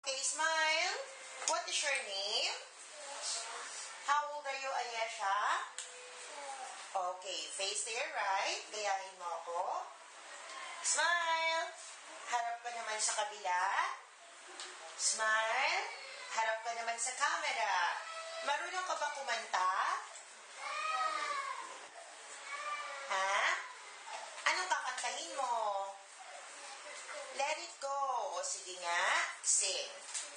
Okay, smile. What is your name? How old are you, Ayesha? Okay, face to your right. Gayahin mo ako. Smile. Harap ka naman sa kabila. Smile. Harap ka naman sa camera. Marunong ka ba kumanta? Ha? Anong kakantahin mo? Let it go. O sige nga, sing.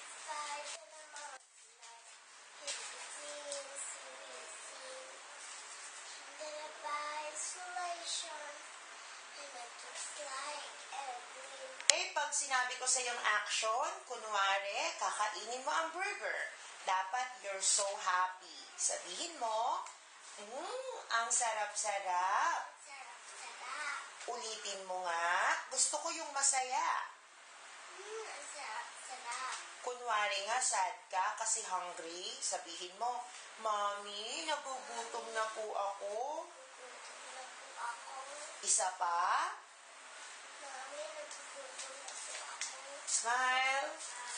Pag sinabi ko sa yung action, kunwari, kakainin mo ang burger. Dapat you're so happy. Sabihin mo, ang sarap-sarap. Ulitin mo nga, gusto ko yung masaya. Ang sarap-sarap. Kunwari nga, sad ka kasi hungry. Sabihin mo, Mommy, nagugutom na po ako. Nagugutom na po ako. Isa pa. Mami, nagugutom na po ako. Smile.